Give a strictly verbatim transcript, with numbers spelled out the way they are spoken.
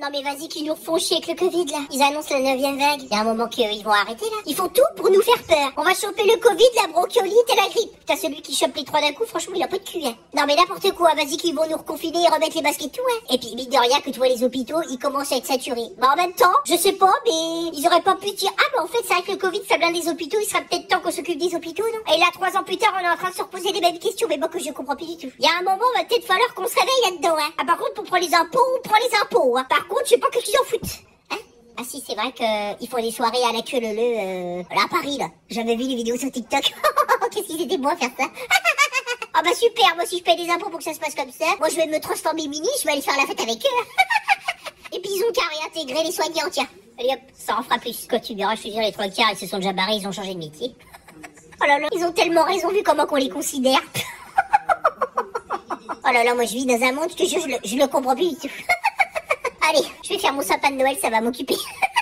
Non mais vas-y qu'ils nous font chier avec le Covid là. Ils annoncent la neuvième vague. Il y a un moment qu'ils vont arrêter là. Ils font tout pour nous faire peur. On va choper le Covid, la bronchiolite et la grippe. Putain celui qui chope les trois d'un coup, franchement il a pas de cul hein. Non mais n'importe quoi, vas-y qu'ils vont nous reconfiner et remettre les masques et tout hein. Et puis mine de rien que tu vois les hôpitaux, ils commencent à être saturés. Bah en même temps, je sais pas mais ils auraient pas pu dire ah bah en fait c'est vrai que le Covid ça blinde les hôpitaux, il serait peut-être temps qu'on s'occupe des hôpitaux non. Et là trois ans plus tard on est en train de se reposer les mêmes questions mais bon que je comprends plus du tout. Il y a un moment va peut-être falloir qu'on se réveille là-dedans hein. Ah par contre pour prendre les impôts, on prend les impôts hein. Par contre je sais pas que qu'ils en foutent. Hein. Ah si c'est vrai que ils font des soirées à la queue leu leu euh, là à Paris là. J'avais vu les vidéos sur TikTok. Qu'est-ce qu'ils étaient bons à faire ça. Ah bah super, moi si je paye des impôts pour que ça se passe comme ça, moi je vais me transformer mini, je vais aller faire la fête avec eux. Et puis ils ont qu'à réintégrer les soignants, tiens. Allez hop, ça en fera plus. Quand tu verras, je te dirai, les trois quarts, ils se sont déjà barrés, ils ont changé de métier. Oh là là, ils ont tellement raison vu comment qu'on les considère. Oh là là, moi je vis dans un monde, je te jure, je le, je le comprends plus du tout. Allez, je vais faire mon sapin de Noël, ça va m'occuper.